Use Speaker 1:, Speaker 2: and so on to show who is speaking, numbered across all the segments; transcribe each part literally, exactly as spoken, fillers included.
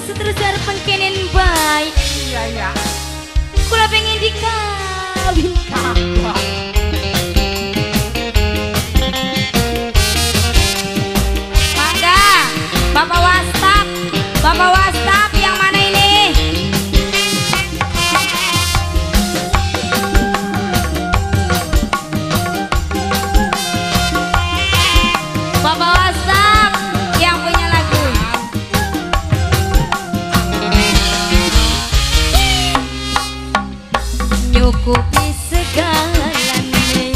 Speaker 1: seterusnya pengkenen baik.
Speaker 2: Iya ya.
Speaker 1: Kula pengen dikawin
Speaker 2: Kakak.
Speaker 1: Mangga, Bapak Wastaf, Bapak Wastaf yang mana ini? Bapak Wastaf yang punya lagu. Nyukupi segalanya,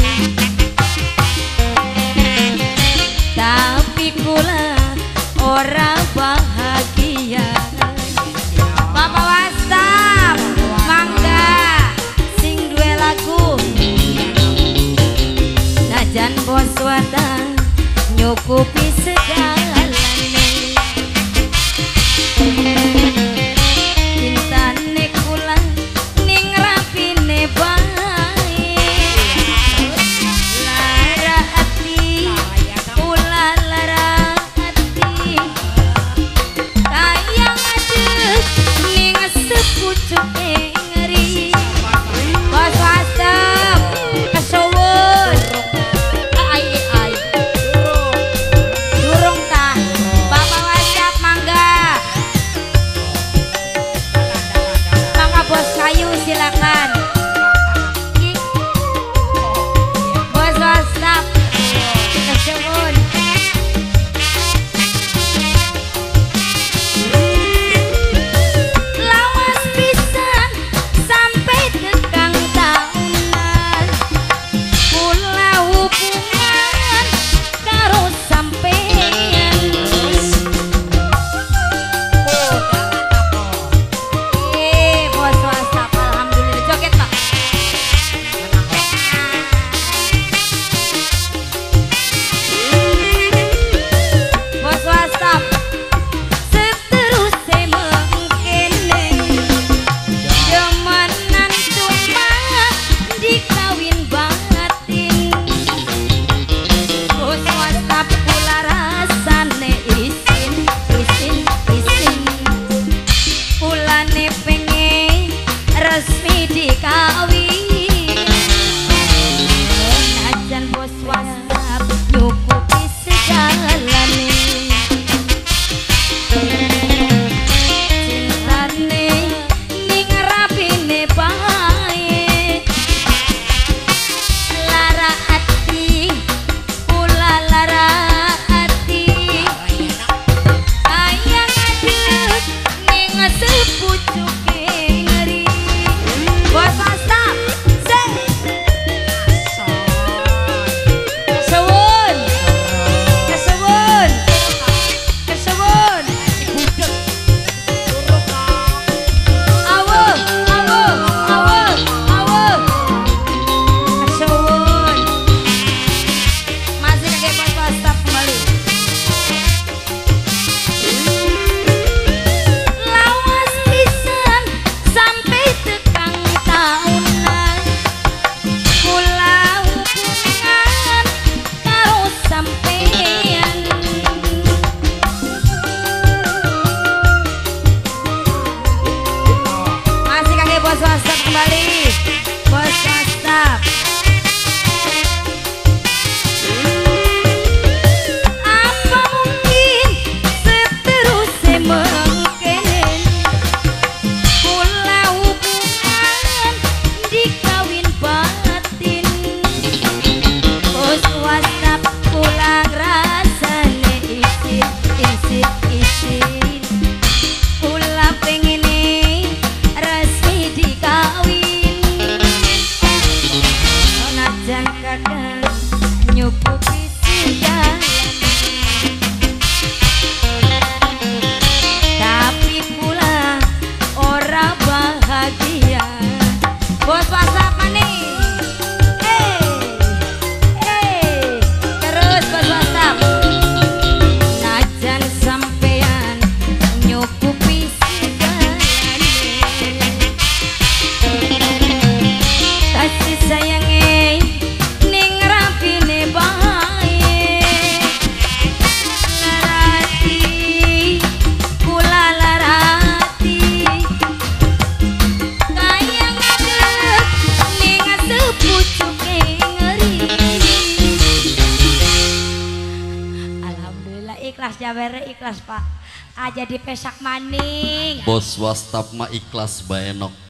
Speaker 1: tapi kula ora bahagia. Bapak Wastaf, mangga sing duwe lagu. Najan bos wadah nyukupi segalanya, cintane kula ning rapine bae. Lara ati, kula lara ati, kayang adus ning sepucuke ngeri. Bos Wastaf, kesuwun. Ai ai. Durung tah. Bapak Wastaf mangga. Mangga Bos Kayu silakan. Ih. Bos Wastaf, kesuwun. Lawas pisan sampai tekang taunan, kula hubungan karo sampeyan. Eh, Bos Wastaf, alhamdulillah joget Pak. Bos Wastaf, seterusnya mengkene, jamanan cuma dikawin batin. Bos Wastaf kula rasane isin, isin, isin. Kulane pengen resmi dikawin. Najan Bos Wastaf nyukupi segalane, cintane ning rapine bae. Lara ati, kula lara ati, kayang adus ning sepucuke ngeri. Bos Wastaf, se kesuwun, kesuwun, kesuwun. Awuh, awuh, awuh, awuh. Kesuwun. Masih kakek Bos Wastaf kembali. Lawas pisan sampai tekang taunan, kula hubungan karo sampeyan. Masih kakek Bos Wastaf kembali. Bos Wastaf. Apa mungkin seterusnya mengkene, kula hubungan dikawin batin. Bos Wastaf kula rasane isin, isin, isin. Kula pengen resmi dikawin. ikhlas jabere ikhlas Pak. Aja di pesak maning.
Speaker 2: Bos wastaf mah ikhlas baenok.